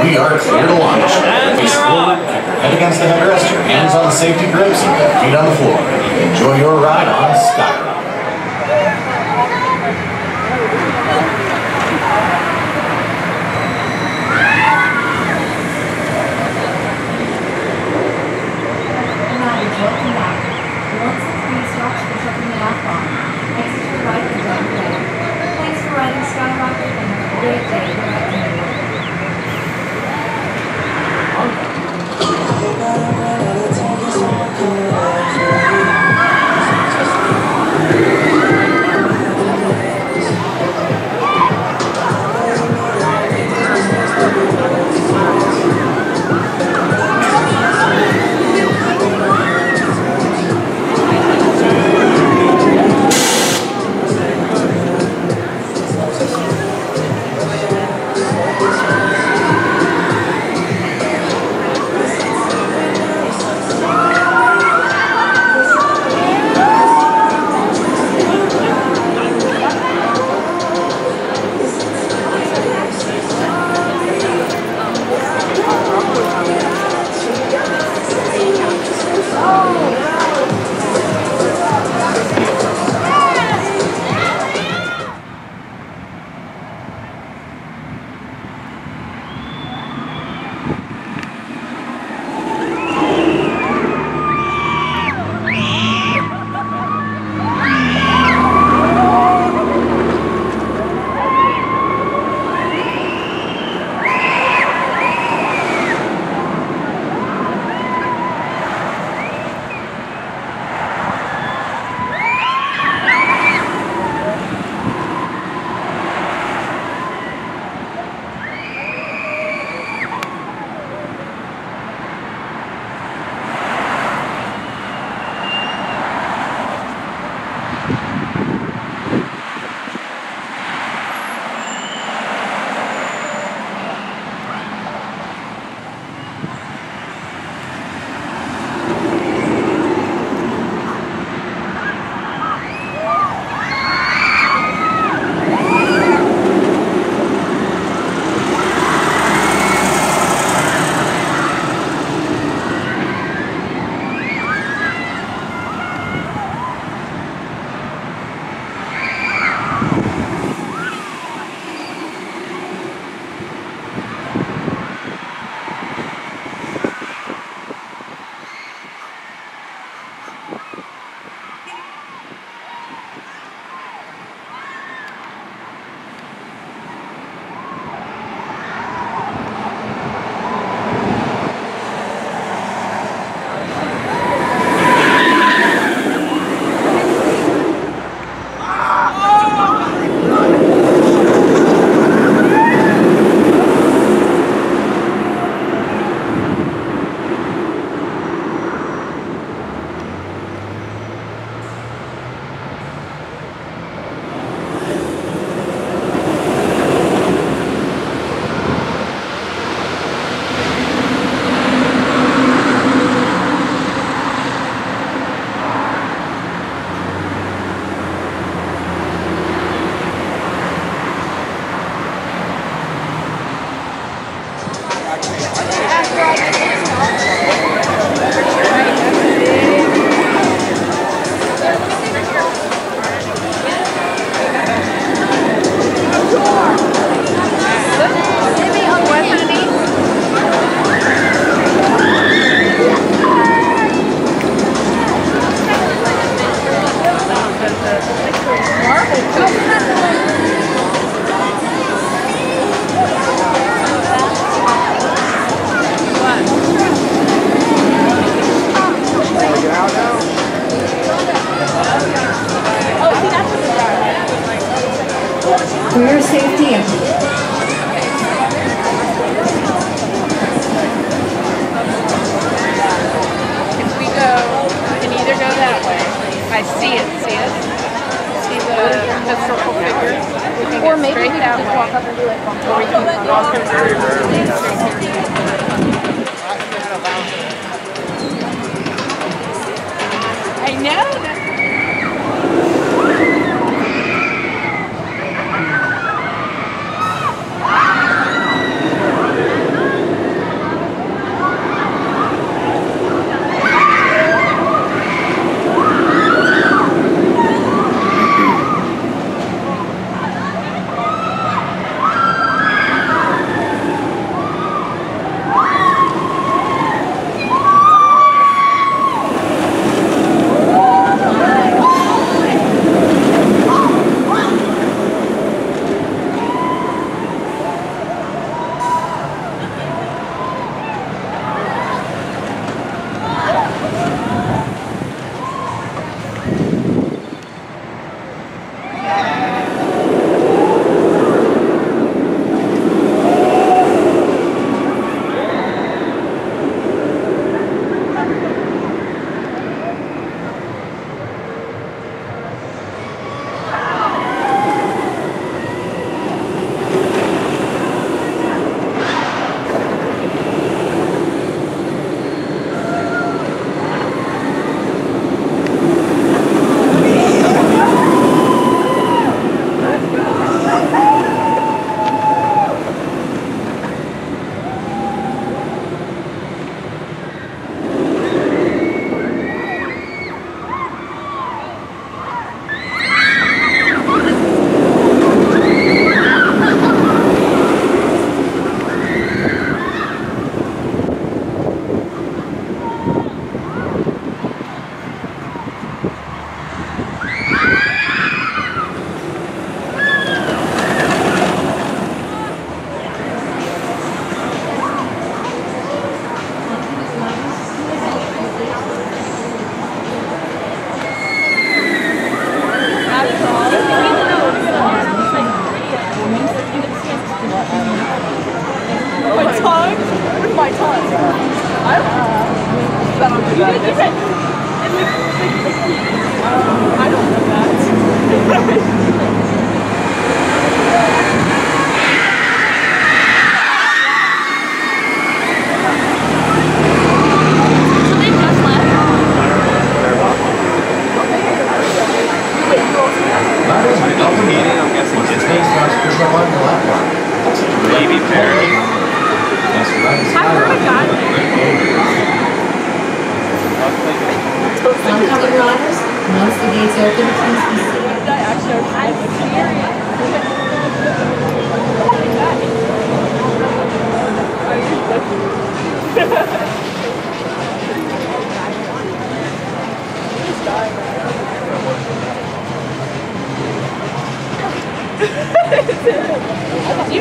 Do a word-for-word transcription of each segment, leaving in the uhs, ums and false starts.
We are clear to launch. Face forward, keep your head against the headrest, your hands on the safety grips, and your feet on the floor. Enjoy your ride on Skyrock. Welcome back. Once the three stops for checking the app on. Exit to the right and down there. Thanks for riding Skyrocket and have a great day here at Kennywood. For your safety and if we go, we can either go that way. I see it, see it? See the, the circle figure? We can or maybe we can just way. walk up and do it. Or we can walk up and I know that.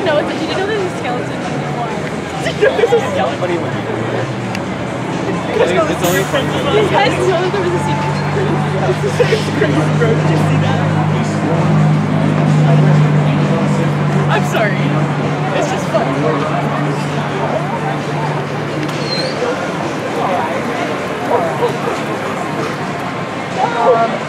know it's a, did you know there's a skeleton? Did you know there's a skeleton? What do you mean? It's only funny. You guys know that there was a secret? It's crazy, bro. Did you see that? I'm sorry. It's just funny. Um,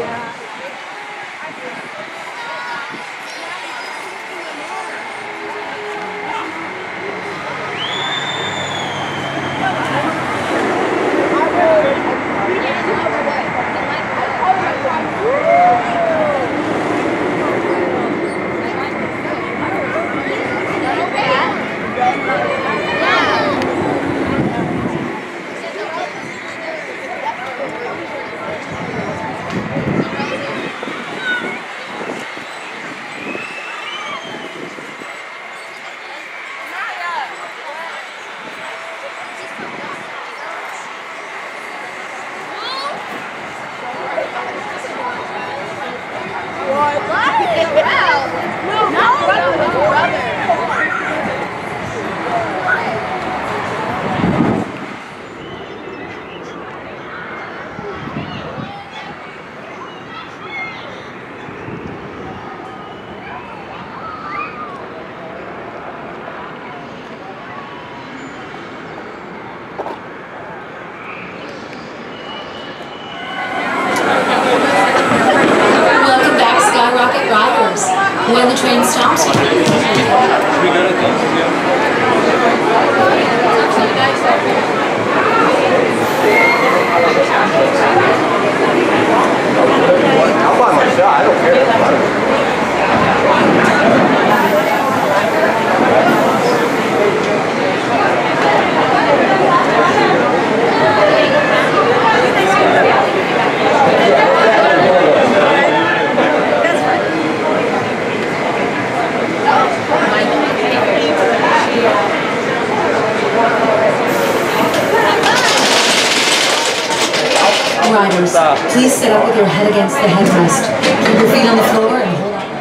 when the train stops here. We got a thing to I'll buy my shot, I don't care. Riders, please sit up with your head against the headrest. Keep your feet on the floor and hold on.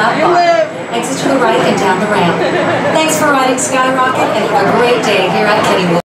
outbound. Exit to the right and down the ramp. Thanks for riding Skyrocket and have a great day here at Kennywood.